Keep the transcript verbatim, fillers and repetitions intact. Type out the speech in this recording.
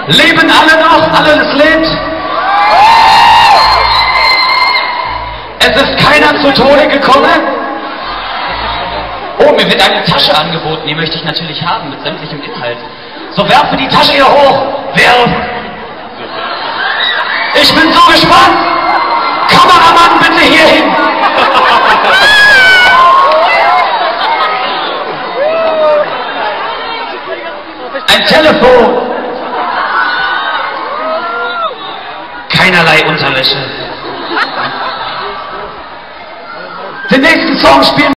Leben alle noch? Alles lebt? Es ist keiner zu Tode gekommen? Oh, mir wird eine Tasche angeboten, die möchte ich natürlich haben, mit sämtlichem Inhalt. So, werfe die Tasche hier hoch. Werf. Ich bin so gespannt. Kameramann, bitte hier hin. Ein Telefon. Keinerlei Unterwäsche. Den nächsten Song spielen